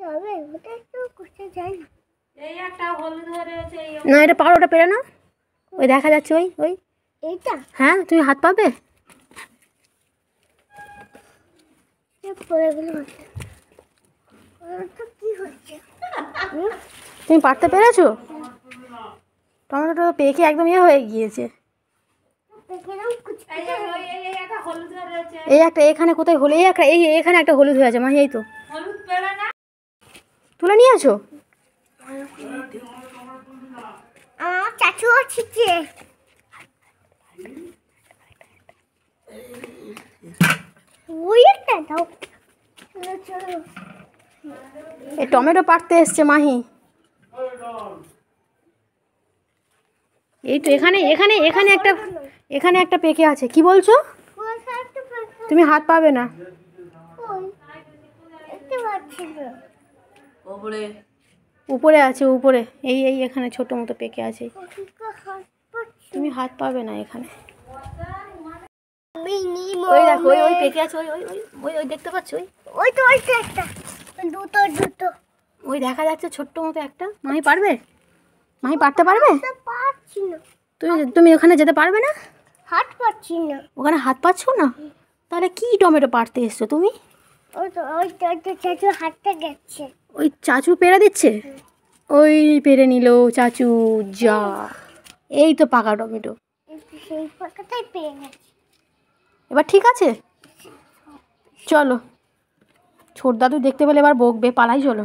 না এটা পারো, ওটা পেরে না, ওই দেখা যাচ্ছে ওই ওই এইটা। হ্যাঁ তুমি হাত পাবে? তুমি পারতে পেরেছো? টমেটোটা পেকে একদম ইয়ে হয়ে গিয়েছে। এই একটা এখানে কোথায় হলো, এই একটা এখানে একটা হলুদ হয়ে আছে মাহি, এই তো তুলে নিয়ে আছো। চাচু আছে, ওই একটা দাও। এই টমেটো পাড়তে এসছে মাহি। এই তো এখানে এখানে এখানে একটা, এখানে একটা পেকে আছে। কি বলছো? তুমি হাত পাবে না। উপরে আছে, উপরে এই এই এখানে ছোট মতো পেকে আছে। তুমি হাত পাবে না এখানে। ওই দেখো ওই ওই পেকে আছে, ওই ওই ওই ওই ওই দেখতে পাচ্ছ? ওই ওই তো ওইটা একটা, দুটো দুটো ওই দেখা যাচ্ছে ছোট্ট মতো একটা। মাহি পারবে? মাহি পারতে পারবে? পারছি না। তুমি তুমি ওখানে যেতে পারবে না? হাত পাচ্ছি না। ওখানে হাত পাচ্ছ না? তাহলে কি টমেটো পাড়তে এসছো তুমি? ওই তো ওই চাচু হাতটা গেছে। ওই চাচু পেরে দিচ্ছে, ওই পেরে নিল চাচু। যা, এই তো পাকা টমেটো। সেই পাকাটাই পেয়ে গেছে। এবার ঠিক আছে, চলো। ছোট দাদু দেখতে পেলে এবার বকবে, পালাই চলো।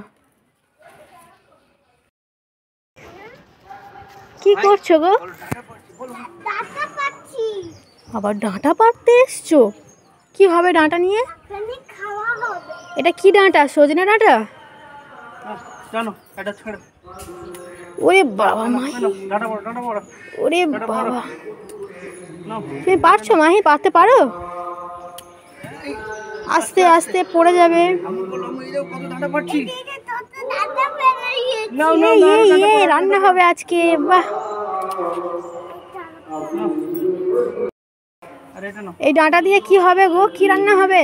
কি করছো গো? ডাঁটা পাচ্ছি। আবার ডাঁটা পাড়তে এসছো? কি হবে ডাঁটা নিয়ে? খাওয়া হবে। এটা কি ডাঁটা? সজনে ডাঁটা? জানো এটা ছেড়ে। ওরে বাবা মাহি, ওরে বাবা, তুমি পারছো মাহি? পারতে পারো? আস্তে আস্তে পড়ে যাবে। রান্না হবে আজকে, বাহ। এই ডাঁটা দিয়ে কি হবে গো? কি রান্না হবে?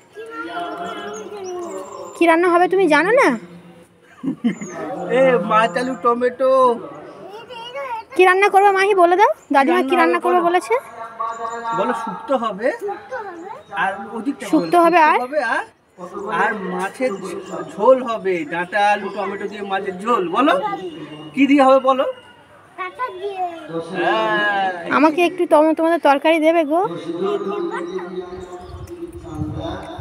কি রান্না হবে তুমি জানো না? মাছ আলু টমেটো। কি রান্না করবে মাহি বলে দাও? দাদিমা কি রান্না করবে বলেছে? বলো শুক্তো হবে, আর ওদিকটা শুক্তো হবে, আর মাছের ঝোল হবে। ডাঁটা আলু টমেটো দিয়ে মাছের ঝোল। বলো কি দিয়ে হবে বলো? আমাকে একটু তোমাদের তরকারি দেবে গো?